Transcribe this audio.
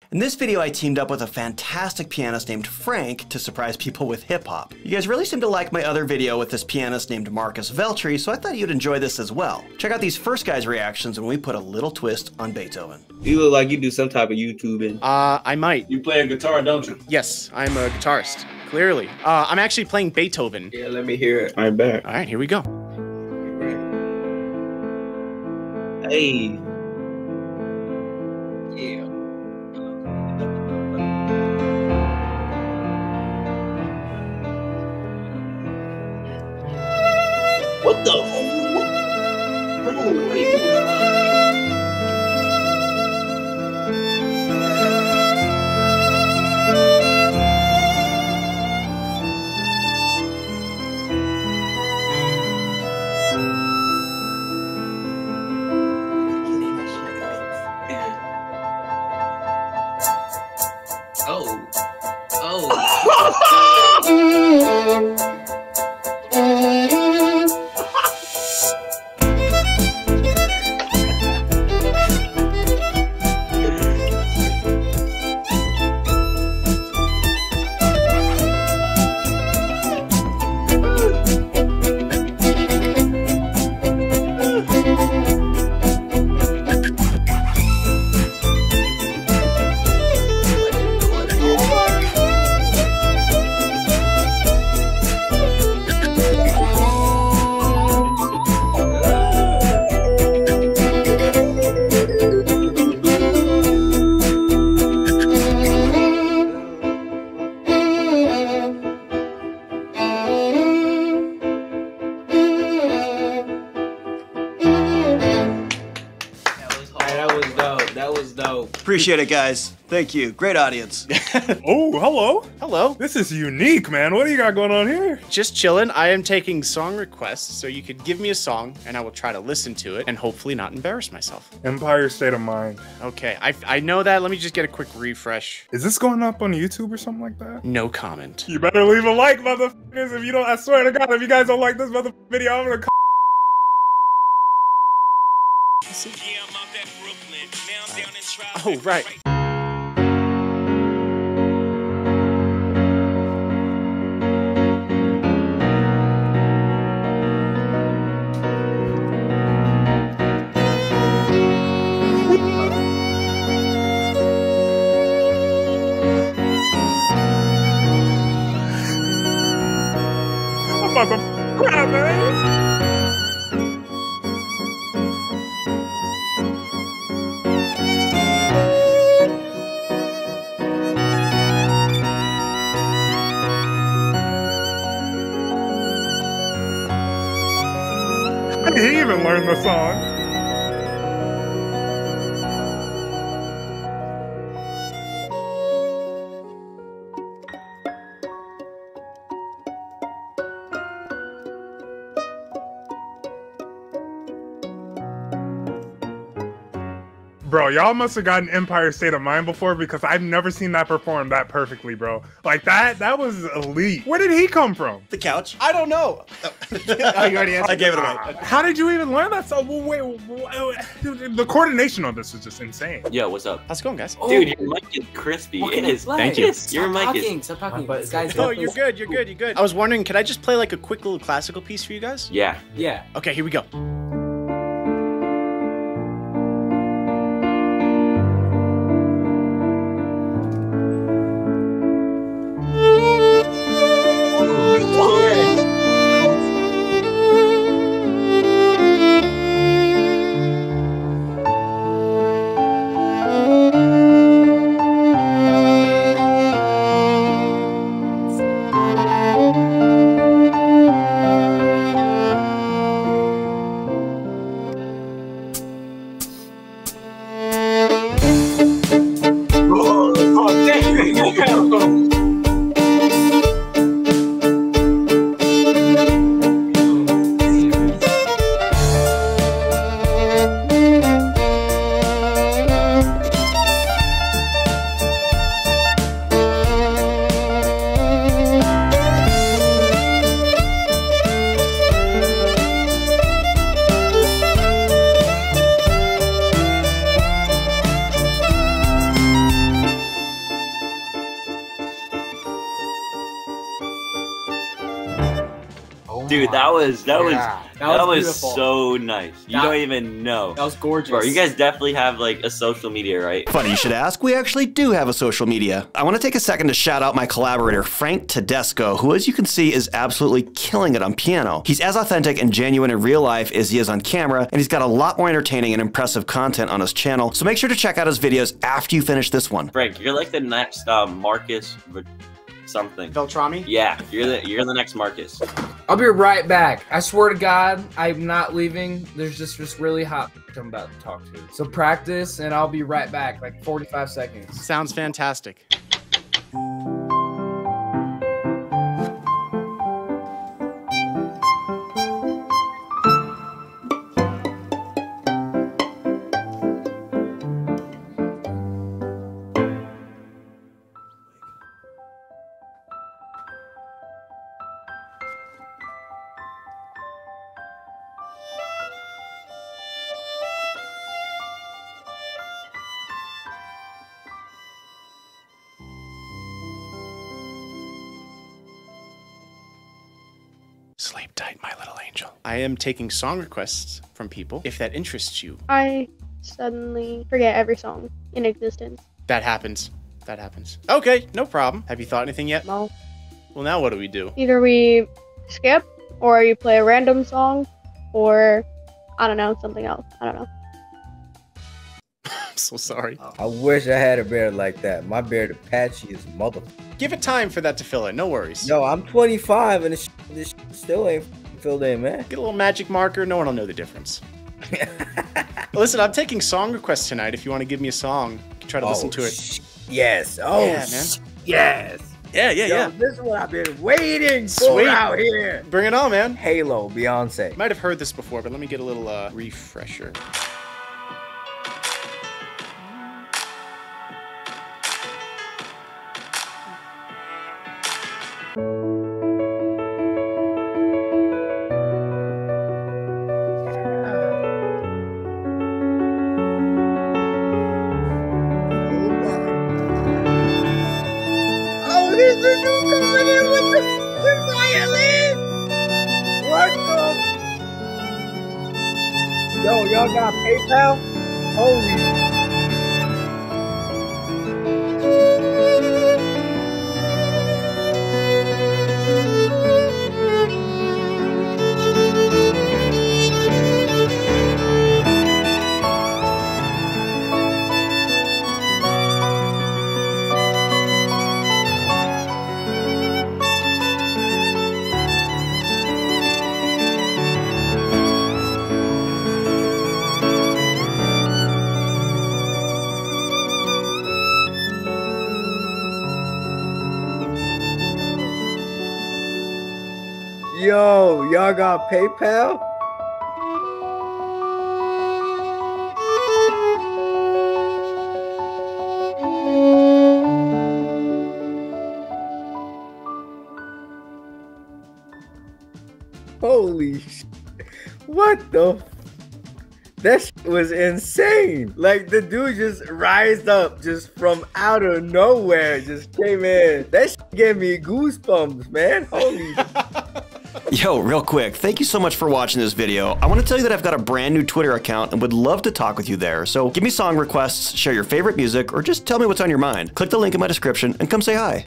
In this video, I teamed up with a fantastic pianist named Frank to surprise people with hip-hop. You guys really seem to like my other video with this pianist named Marcus Veltri, so I thought you'd enjoy this as well. Check out these first guys' reactions when we put a little twist on Beethoven. You look like you do some type of YouTubing. I might. You play a guitar, don't you? Yes, I'm a guitarist, clearly. I'm actually playing Beethoven. Yeah, let me hear it. I bet. All right, here we go. Hey. Yeah. What the? That was dope. Appreciate it, guys. Thank you. Great audience. Oh, hello. Hello. This is unique, man. What do you got going on here? Just chilling. I am taking song requests, so you could give me a song, and I will try to listen to it, and hopefully not embarrass myself. Empire State of Mind. Okay, I know that. Let me just get a quick refresh. Is this going up on YouTube or something like that? No comment. You better leave a like, motherfuckers. If you don't, I swear to God, if you guys don't like this motherfucking video, I'm gonna. Oh, right. I'm about to cry, man. He even learned the song. Bro, y'all must have gotten Empire State of Mind before because I've never seen that performed that perfectly, bro. Like that was elite. Where did he come from? The couch. I don't know. Oh, you already answered. I gave it away. How did you even learn that song? Wait, the coordination on this is just insane. Yo, what's up? How's it going, guys? Dude, your mic is crispy. It is. Thank you. Your mic is. Stop talking. But This guy's Oh, you're good. You're good. You're good. I was wondering, could I just play like a quick little classical piece for you guys? Yeah. Yeah. Okay, here we go. Dude, that was beautiful. so nice. You don't even know. That was gorgeous. Bro, you guys definitely have like a social media, right? Funny you should ask, we actually do have a social media. I want to take a second to shout out my collaborator, Frank Tedesco, who, as you can see, is absolutely killing it on piano. He's as authentic and genuine in real life as he is on camera, and he's got a lot more entertaining and impressive content on his channel, so make sure to check out his videos after you finish this one. Frank, you're like the next Marcus something. Veltrami? Yeah, you're the next Marcus. I'll be right back. I swear to God, I'm not leaving. There's just really hot I'm about to talk to. So practice, and I'll be right back, like 45 seconds. Sounds fantastic. Sleep tight, my little angel. I am taking song requests from people, if that interests you. I suddenly forget every song in existence. That happens. That happens. Okay, no problem. Have you thought anything yet? No. Well, now what do we do? Either we skip, or you play a random song, or, I don't know, something else. I don't know. I'm so sorry. I wish I had a beard like that. My beard patchy as mother. Give it time for that to fill in. No worries. Yo, I'm 25 and this still ain't filled in, man. Get a little magic marker. No one will know the difference. Listen, I'm taking song requests tonight. If you want to give me a song, you can try to listen to it. Yes. Oh, yeah, man. Yes. Yeah. This is what I've been waiting for Sweet. out here. Bring it on, man. Halo, Beyonce. Might have heard this before, but let me get a little refresher. There's a new coming in with the violin. What the? Yo, y'all got PayPal? Holy. Yo, y'all got PayPal? Holy shit. What the? That shit was insane. Like, the dude just rised up just from out of nowhere, just came in. That shit gave me goosebumps, man. Holy Yo, real quick, thank you so much for watching this video. I want to tell you that I've got a brand new Twitter account and would love to talk with you there. So give me song requests, share your favorite music, or just tell me what's on your mind. Click the link in my description and come say hi.